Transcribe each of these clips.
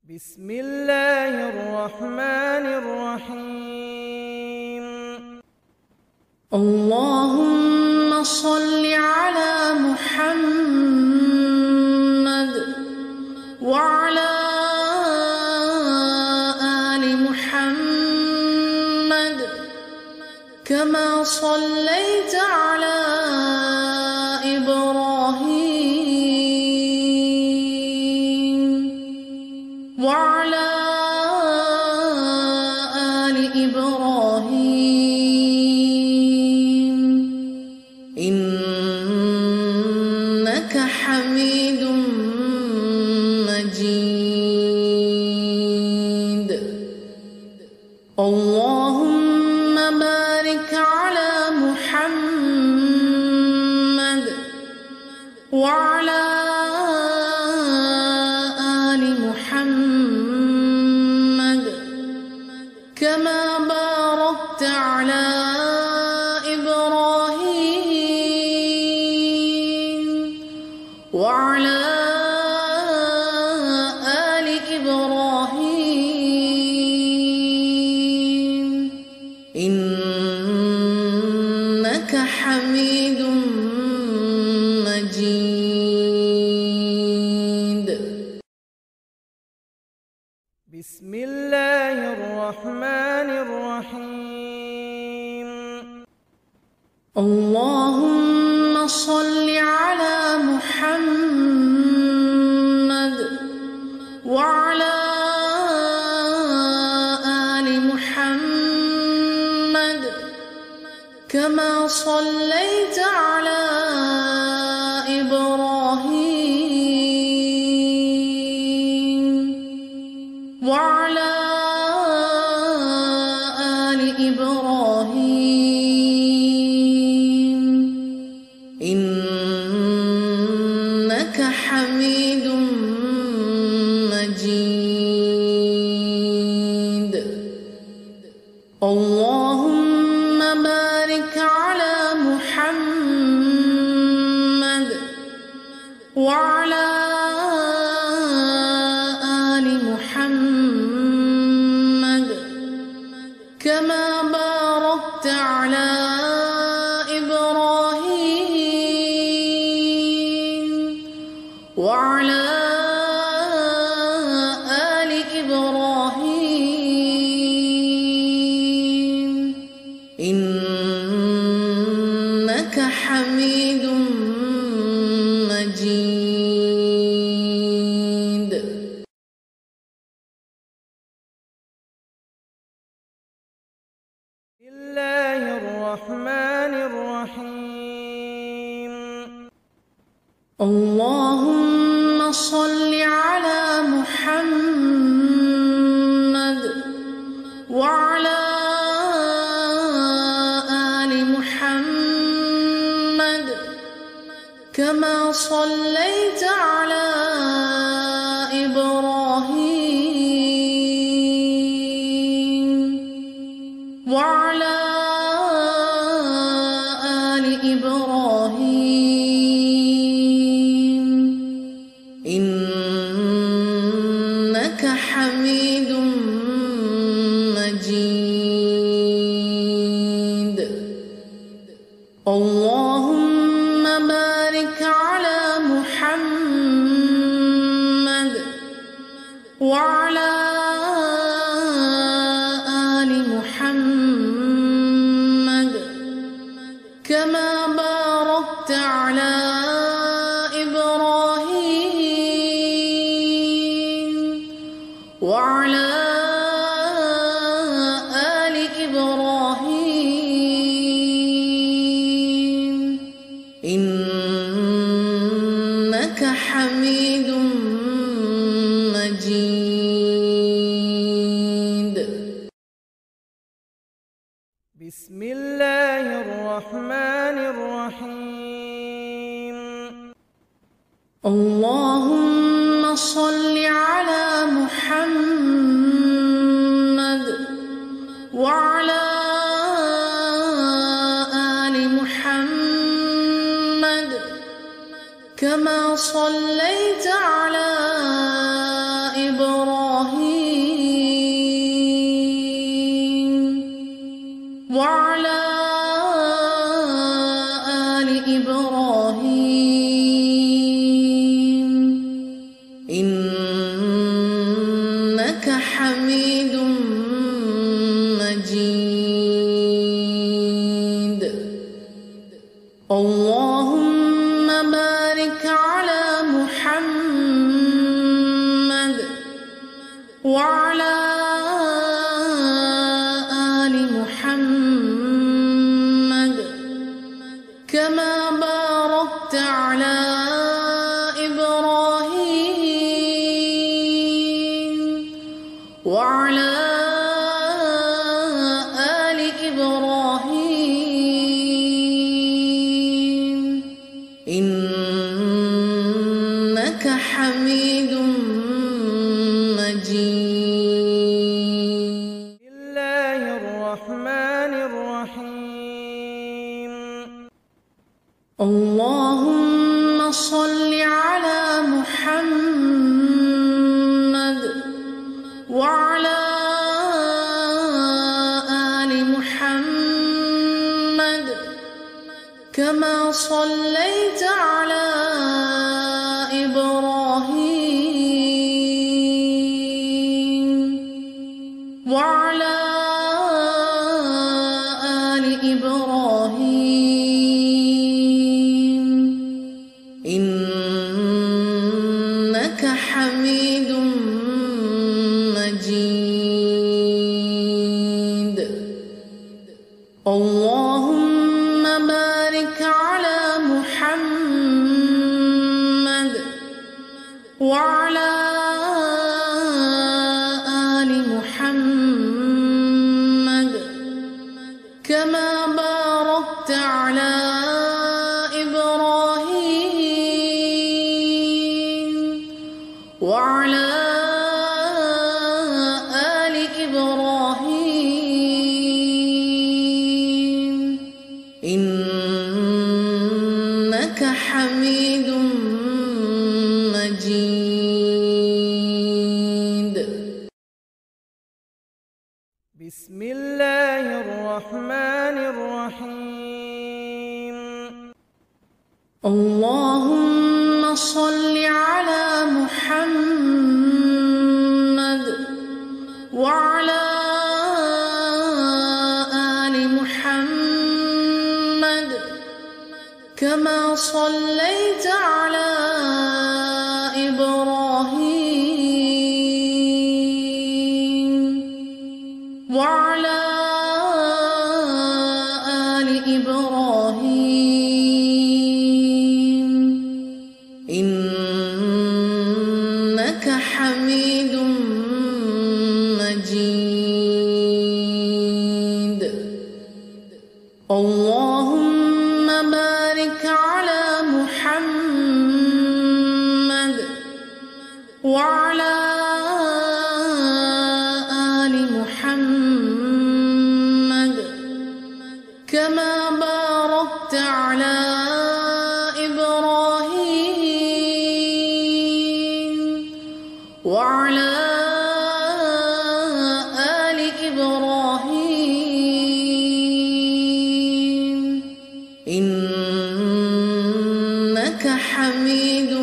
بسم الله الرحمن الرحيم. اللهم صل على محمد وعلى آل محمد كما صليت على إبراهيم وعلى آل إبراهيم إنك حميد مجيد. اللهم بارك على محمد وعلى آل محمد كما باركت على إبراهيم وعلى آل إبراهيم إنك حميد مجيد. بسم الله الرحمن الرحيم. اللهم صل على محمد وعلى آل محمد كما صليت على إبراهيم وعلى آل إبراهيم إنك حميد مجيد. اللهم بارك على محمد وعلى آل محمد كما باركت على إبراهيم وعلى آل إبراهيم إنك حميد مجيد. بسم الله الرحمن الرحيم. اللهم صل على محمد وعلى آل محمد كما صليت على إبراهيم وعلى آل إبراهيم إنك حميد مجيد. اللهم بارك على محمد وعلى آل محمد كما باركت على إبراهيم وعلى آل إبراهيم إنك حميد مجيد. بسم الله الرحمن الرحيم. اللهم صل على محمد وعلى آل محمد كما صليت على إبراهيم وعلى آل إبراهيم إنك حميد مجيد. اللهم بارك على محمد وعلى آل محمد كما باركت على إبراهيم وعلى آل إبراهيم إنك حميد مجيد. بسم الله الرحمن الرحيم. اللهم صل على محمد وعلى آل محمد كما صليت على إبراهيم وعلى آل إبراهيم إنك حميد مجيد. اللهم بارك على محمد وعلى آل محمد كما باركت على إبراهيم وعلى آل إبراهيم إنك حميد مجيد. بسم الله الرحمن الرحيم. اللهم صل على محمد وعلى آل محمد كما صليت على إبراهيم وعلى آل إبراهيم إنك حميد مجيد. اللهم بارك على محمد وعلى آل محمد كما باركت على إبراهيم وعلى آل إبراهيم إنك حميد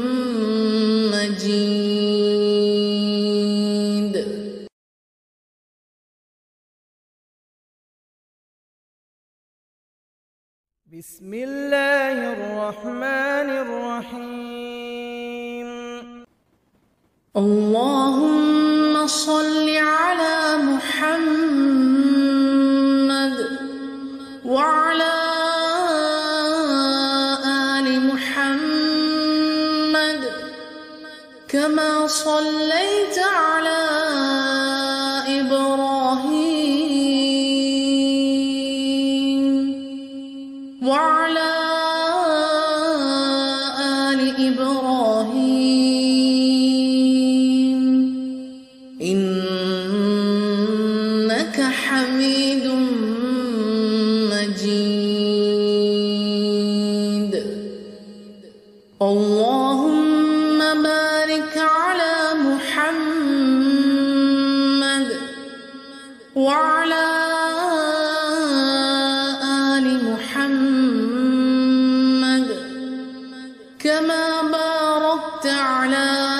مجيد. بسم الله الرحمن الرحيم. اللهم صل على محمد وعلى آل محمد كما صليت على إبراهيم وعلى آل إبراهيم إنك حميد مجيد. اللهم بارك على محمد وعلى كما باركت على